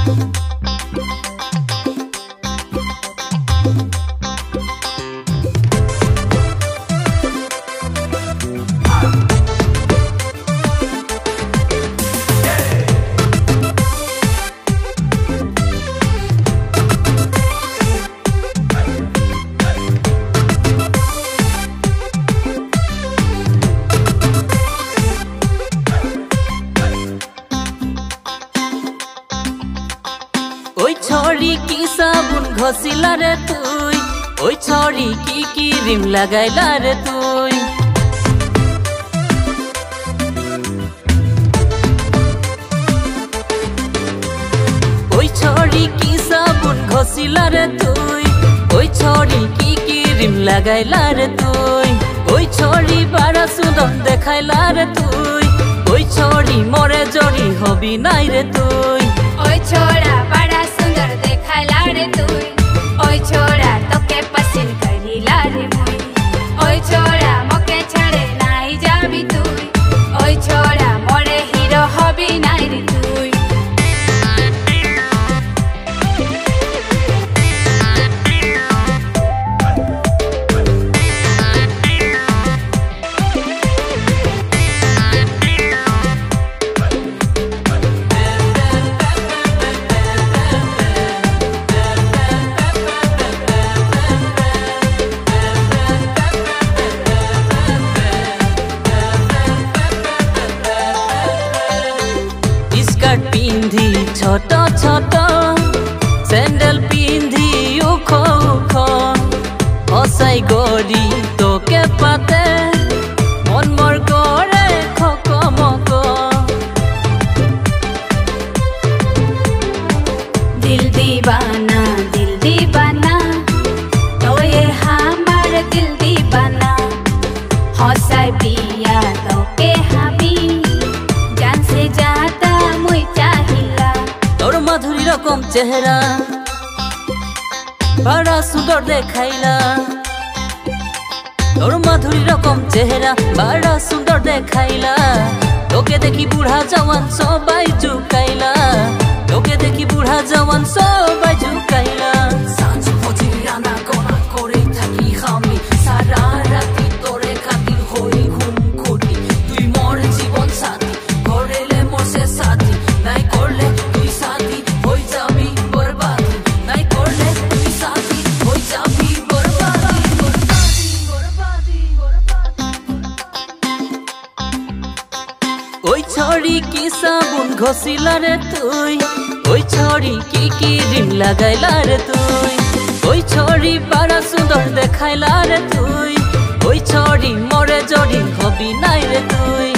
ओई छोरी की साबुन घसिला रे तुई, ओई छोरी की क्रीम लगाइला रे तुई। ओई छोरी की साबुन घसिला रे तुई, ओई छोरी की क्रीम लगाइला रे तुई। ओई छोरी बड़ा सुंदर देखाइला रे तुई, ओई छोरी मोरे जोड़ी हबी नाई रे तुई। ओई छोरा बड़ा सुंदर देखाइला रे तुई, ओई छोरा तोके पसंद करिला रे मुई। ओई छोरा मोके छड़े नाई जाबी तुई, ओई छोरा मोरे हीरो हबी नाई रे तुई। पिंधी छोट छोट सैंडल पिंधी उख उख हसाई गड़ी तोके पाते मन मोर करे खकमक। दिल दीवाना तो ये हमार दिल दीवाना। हसाई पिया तोके हामी जान से जाता मधुरी रकम चेहरा बड़ा सुंदर देखाइला, तोर मधुरी रकम चेहरा बड़ा सुंदर देखाइला। तोके देखी बूढ़ा जवान सबाई झुकाइला, तोके देखी बूढ़ा जवान सबाई झुकाइला। सांझ फजिरा ना कोना करे थाकी खामी सारा राती तोरे खातिर होई घुम खुटी। तुई मोर जीवन साथी करेले मोर से साथी नाई करले तुई साथी होई जाबी बर्बादी, नाई करले तुई साथी होई जाबी बर्बादी बर्बादी बर्बादी। ओई छोरी की साबुन घसिला रे तुई, ओई छोरी की क्रीम लगाइला रे तुई। ओई छोरी बड़ा सुंदर देखाइला रे तुई, ओई छोरी मोरे जोड़ी हबी नाई रे तुई।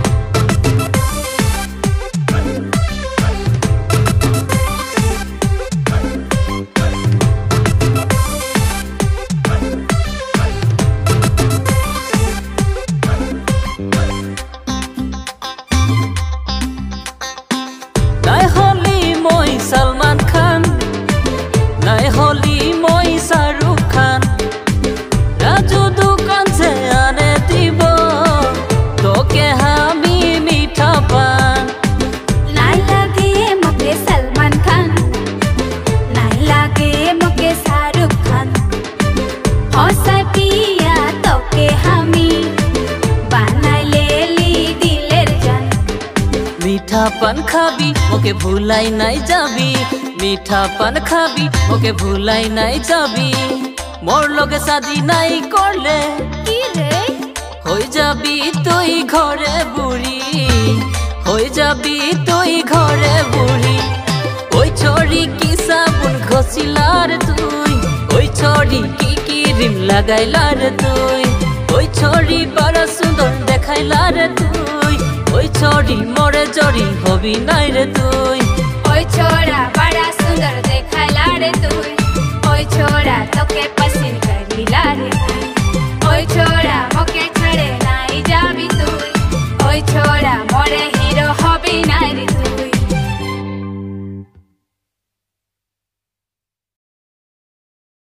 नाई होली मोई सलमान खान, नाई होली मोई शाहरुख खान। राजू दुकान से आने दीबो तोके हामी मीठा पान। नाई लागे मोके सलमान खान, नाई लागे मोके शाहरुख खान। हसाई पिया तोके हामी बानाई लेली दिलेर जान। मीठा पान खाबी मोके भुलाई नाई जाबी, मीठा पान खाबी मोके भुलाई नाई जाबी। मोर लोगे शादी नाई करले की रे होई जाबी तुई घरे बुढ़ी, होई जाबी तुई घरे बुढ़ी। ओई छोरी की साबुन घसिला रे तुई, ओई छोरी की क्रीम लगाइला रे तुई। ओई छोरी बड़ा सुंदर देखाइला रे तुई, ओई छोरी मोरे जोड़ी हबी नाई रे तुई। ओई छोरा बड़ा सुंदर देखाइला रे तुई, ओई छोरा तोके पसंद करिला रे।